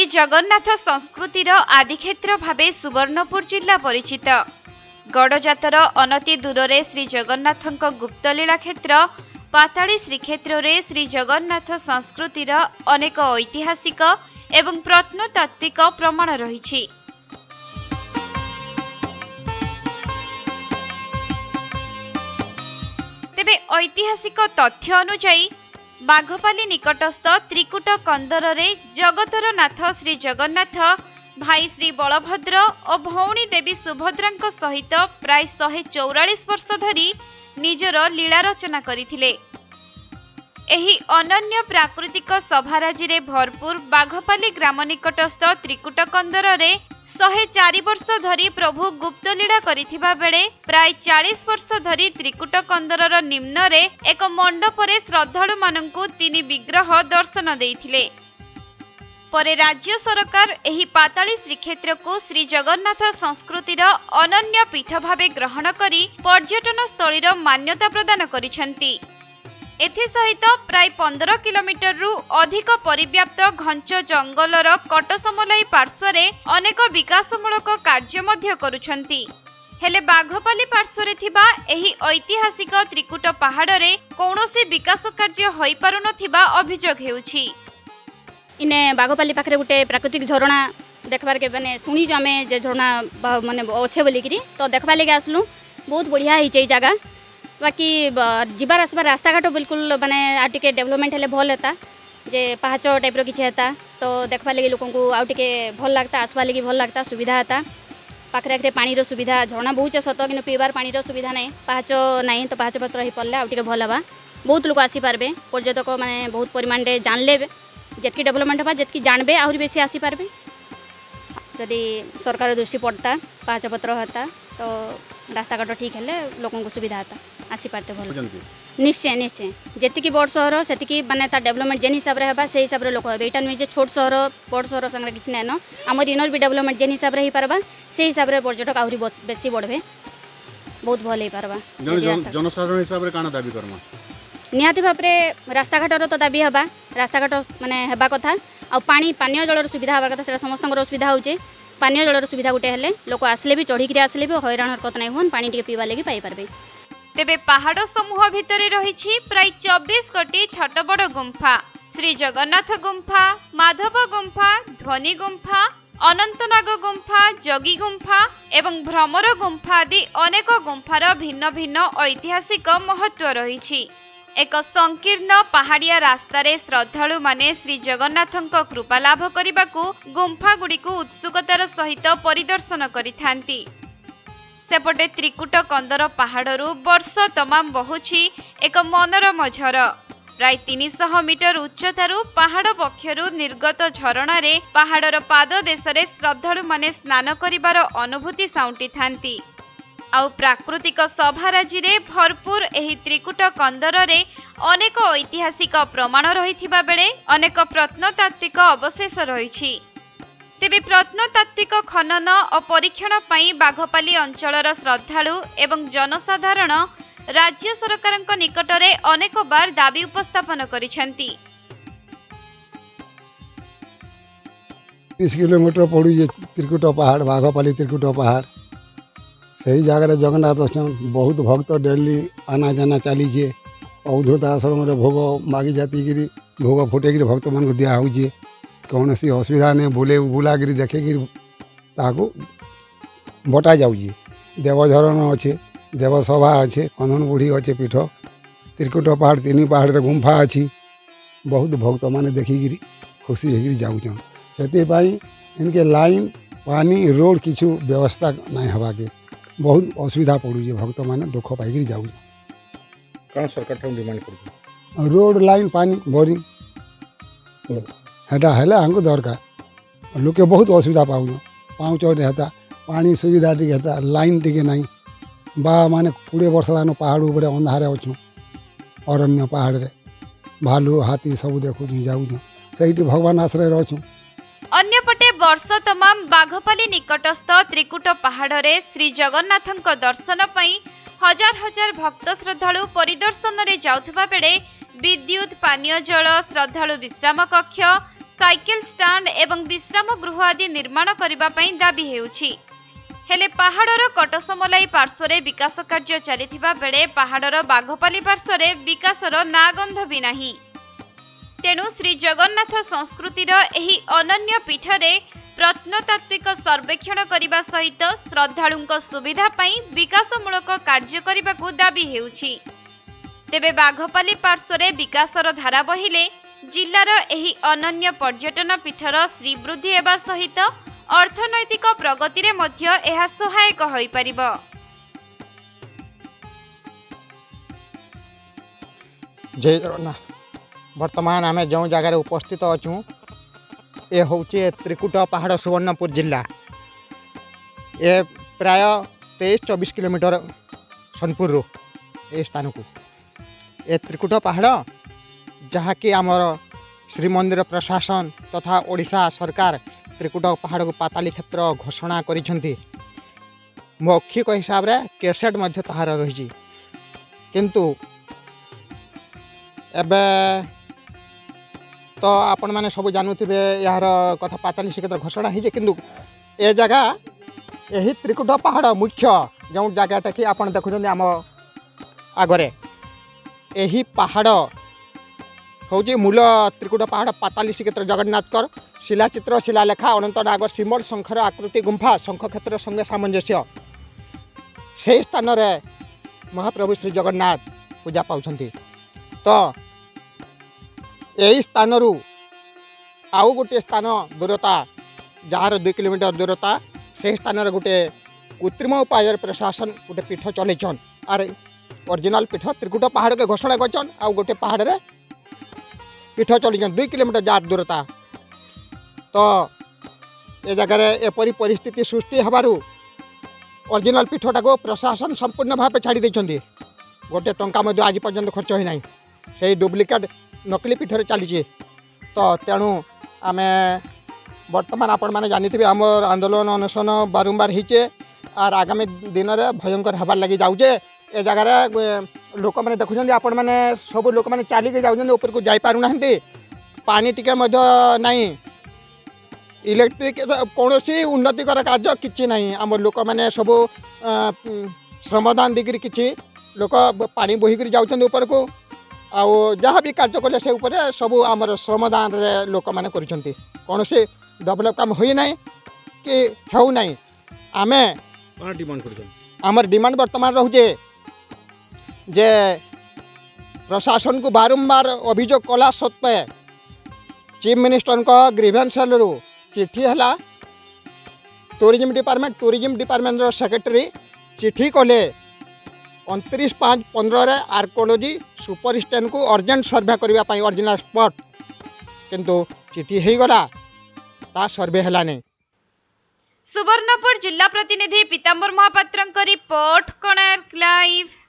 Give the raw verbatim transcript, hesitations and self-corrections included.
श्री जगन्नाथ संस्कृतिर आदिक्षेत्र भावे सुवर्णपुर जिला परिचित। गड़जातर अनति दूर में श्री जगन्नाथ गुप्तलीला क्षेत्र पाताली श्रीक्षेत्र में श्री जगन्नाथ संस्कृतिर अनेक ऐतिहासिक एवं प्रत्नतात्विक प्रमाण रही। तेबे ऐतिहासिक तथ्य अनुसार बाघपाली निकटस्थ त्रिकुट कंदर रे जगतर नाथ श्री जगन्नाथ भाई श्री बलभद्र और भौणी देवी सुभद्रा सहित प्राय शहे चौरालीस वर्ष धरी निजर लीला रचना करथिले। एही अनन्य प्राकृतिक सभाराजी रे भरपूर बाघपाली ग्राम निकटस्थ त्रिकुट कंदर रे शहे चारि वर्ष धरी प्रभु गुप्तलीला करिथिबा बेले प्राय चालीस वर्ष धरी त्रिकुट कंदरर निम्न रे एक मंडप रे श्रद्धालु मानंकु तीन विग्रह दर्शन देइथिले। परे राज्य सरकार एही पाताली श्रीक्षेत्र को श्री जगन्नाथ संस्कृतिर अनन्य पीठ भावे ग्रहण करी पर्यटन स्थलीर मान्यता प्रदान करिसेंती। एथि सहित प्राय पंद्रह किलोमीटर रु अधिक परिव्याप्त घंच जंगलर कटसमलाई पार्श्वरे अनेक विकासमूलक कार्य मध्य करुछंती। हेले बाघपाली पार्श्वरे थिबा एही ऐतिहासिक त्रिकुट पहाड़रे कौनसी विकास कार्य होई पारु नथिबा अभियोग हेउछि। इने बाघपाली पाखरे गुटे प्राकृतिक झरणा देखबार के माने सुनी जो आमे जे झरणा माने अच्छे बोली करी तो देखबा लेके आसलु। बहुत बढ़िया ही छै जगह। बाकी जीवार आसबार रास्ता घाट बिल्कुल माने आ टिके डेवलपमेंट हेले भल हेता जे पहाच टाइप रो किछि हेता तो देखबा लगी लोकन को आ टिके भल लागता आसबा लगी भल लागता सुविधा हेता। पाखरे आखरे पानी रो सुविधा झरणा बहुत सत कि पीबार पानी रो सुविधा नहीं पहाच नहीं तो पहाच पत्र ही पड़ले आ टिके भल हवा बहुत लोग आसी पारबे पर्यटक माने बहुत परिमाण रे जानले जितकी डेवलपमेंट होगा जितकी जानबे आहरी बेसी आसी पारबे। जदि सरकार दृष्टि पड़ता पहाच पत्र होता तो रास्ता घाट ठीक है लोगों को सुविधा होता आसी पारते भल। निश्चय निश्चय जी बड़ सहर से माने डेवलपमेंट जेन हिसाब से होगा से हिसाब से लोक हे। नुहे जे छोट सहर बड़ सहर संगे किसी नाइन आमर इनर भी डेवलपमेंट जेन हिसाब से हो पारबा से हिसाब से पर्यटक आहरी बेसी बढ़े बहुत भल हो पारबा। जनसाधारण हिसाब से काना दाबी करमा निहाती भाव में रास्ता घाटर तो दाबी हवा रास्ता घाट माने हेबा कथा आ पानी पानीय जलर सुविधा हवा कथा से समस्त सुविधा होचे। पानीय जलर सुविधा गोटे हेले लोक आसले भी चढ़ी आसले भी हैरान हरकत नहीं हुन पानी टिके पीवा लगी पाई पारबे। तेबे पहाड़ समूह भितरे रही प्राय चौबीस कोटी छोट बड़ गुंफा श्री जगन्नाथ गुंफा माधव गुंफा ध्वनि गुंफा अनंतनाग गुंफा जगी गुंफा एवं भ्रमर गुंफा आदि अनेक गुंफार भिन्न भिन्न ऐतिहासिक महत्व रही। एक संकीर्ण पहाड़िया रास्तारे श्रद्धालु माने श्री जगन्नाथଙ୍କ कृपा लाभ करिबाकू गुंफा गुड़िकू उत्सुकतार सहित परिदर्शन करिथांती। सेपटे त्रिकुट कंदर पहाड़रू वर्ष तमाम बहुछि एक मनोरम झर। प्राय तीन सौ मीटर उच्चतारू पहाड़ पक्षरू निर्गत झरणा रे पहाड़र पाद देशरे श्रद्धालु माने स्नान करिबार अनुभूति साउंटी थांती। आउ प्राकृतिक सभाराजी रे भरपूर एही त्रिकुट कंदर रे अनेक ऐतिहासिक प्रमाण रहिथिबा बेले अनेक प्रत्नतात्विक अवशेष रहिछि। तेबे प्रत्नतात्विक खनन और परीक्षण पई बाघपाली अंचलर श्रद्धालु एवं जनसाधारण राज्य सरकारक निकटरे अनेक बार दाबी उपस्थापन करिसेंती। तीस किलोमीटर पड़ू जे त्रिकुट पहाड़ बाघपाली त्रिकुट पहाड़ सही जगह जगन्नाथ अच्छन बहुत भक्त डेली आना जाना चलीचे। अवधूत आश्रम भोग मागी जाती भोग फुटेक भक्त मान दिहे कौन सी असुविधा नहीं बुले बुलाकर देखे बटा जाऊे। देवझरण अच्छे देवसभा अच्छे कंदन बुढ़ी अच्छे पीठ त्रिकुट पहाड़ तीन पहाड़ गुंफा अच्छी बहुत भक्त मैंने देखिकी खुशी हो जाऊन से इनके लाइन पानी रोड किछु व्यवस्था नहीं हवा के बहुत असुविधा पड़ूजे भक्त मैंने दुख पाई जाऊ। कौन सरकार डिमांड कर रोड लाइन पानी बोरिंग हेटा हेले हमको दरकार लोके बहुत असुविधा पाऊन पाँच हेता पानी सुविधा टी हेता लाइन टी नहीं बा माने कोड़े वर्ष लान पहाड़ उपर अंधारे अच्छु अरण्य पहाड़ रे भालू हाथी सब देखु जाऊ से भगवान आश्रय अच्छु। अन्यपटे वर्ष तमाम बाघपाली निकटस्थ त्रिकुट पहाड़े श्री जगन्नाथଙ୍କ दर्शन पई हजार हजार भक्त श्रद्धालु परिदर्शन रे जाउथबा बेले विद्युत पानीय जल श्रद्धालु विश्राम कक्ष साइकेल स्टाण्ड एवं विश्राम गृह आदि निर्माण करबा पई दाबी हेउछि। हेले पहाड़र कटसमलाई पार्श्वरे विकास कार्य चलिथिबा बेले पहाड़र बाघपाली पार्श्वरे विकासर नागंध भी नाही। तेणु श्री जगन्नाथ संस्कृतिर एही अनन्य पीठरे प्रत्नतात्विक सर्वेक्षण करने सहित श्रद्धालुंक सुविधा पई विकासमूलक कार्य करने दाबी हेउछि। तेबे बाघपाली पार्श्वरे विकासर धारा बहिले जिल्लार एही अनन्य पर्यटन पीठर श्रीवृद्धि हेबा सहित अर्थनैतिक प्रगति रे मध्य एहा सहायक होई परिबो। जय जगन्नाथ। वर्तमान आम जो जगार उपस्थित अच्छू ए हूँ त्रिकुट पहाड़ सुवर्णपुर जिला। ए प्राय तेईस चौबीस किलोमीटर सोनपुर ए स्थान को ए त्रिकुट पहाड़ जहाँकि आमर श्रीमंदिर प्रशासन तथा ओडिशा सरकार त्रिकुट पहाड़ को पाताली क्षेत्र घोषणा करिसेंती। मौखिक हिसाब रे कैसेट मध्य ताहार रही किंतु एबे तो आपण मैंने सब जानूथे यार कथा पाताली श्रीक्षेत्र घोषणा हो किंतु ए जगह यही त्रिकुट पहाड़ मुख्य जो जगहटा कि आप देखुं आम आगरे यही पहाड़ हूँ मूल त्रिकुट पहाड़ पाताली श्रीक्षेत्र जगन्नाथकर शिलाचित्र शिलालेखा अनंत नाग श्रीमल शंखर आकृति गुंफा शंख क्षेत्र संगे सामंजस्य से स्थान रे महाप्रभु श्री जगन्नाथ पूजा पाउछंती। तो यही स्थान रु आउ गोटे स्थान दूरता जार दुई किलोमीटर दूरता से स्थान गोटे कृत्रिम उपाय प्रशासन गोटे पीठ चलैछन आर ओरिजिनल पीठ त्रिकुट पहाड़ के घोषणा करछन आउ गोटे पहाड़ रे पीठ चलैछन दुई किलोमीटर जार दूरता। तो ए जगह एपरी परिस्थिति सृष्टि हबारु ओरिजिनल पीठटा को प्रशासन संपूर्ण भाव छाड़ी देछंती। गोटे टंका मध्य आज पर्यंत खर्च होई नाही से डुप्लिकेट नकली पीठरे चली। तो तेणु आम बर्तमान आपण मैंने जानी आम आंदोलन अनशन बारंबार होचे आर आगामी दिन में भयंकर हबार लगी जाऊे। ए जगार लोक मैंने देखुं आपण मैंने सब लोक मैंने चलिके जाऊँ ऊपर को जापार ना पानी टिके नहीं इलेक्ट्रिक कौन सी उन्नतिकर कार्य किसी ना आम लोक मैंने सब श्रमदान देकर किसी लोक पानी बोहिक जाऊँ ऊपर को आउ जहाँ भी कार्य कले से उपरे सब आमर श्रमदान रे लोक मैंने करिसेंती। कौन से डेवलप काम होई नहीं कि हेउ नहीं आमे कौन डिमांड कर आमर डिमांड वर्तमान रहुजे जे प्रशासन को बारंबार अभियोग कला सत्वे चीफ मिनिस्टर को ग्रीवेंस सेल रु चिठी है टूरिज्म डिपार्टमेंट टूरिज्म डिपार्टमेंट रो सेक्रेटरी चिठी कले उनतीस पाँच पंद्रह आर्कोलॉजी सुपरिटेडेंट को अर्जेंट सर्वे करने ओरिजिनल स्पॉट किंतु चिठी हो गला ता सर्वे हलाने। सुवर्णपुर जिला प्रतिनिधि पीताम्बर महापात्र रिपोर्ट कोणार्क लाइव।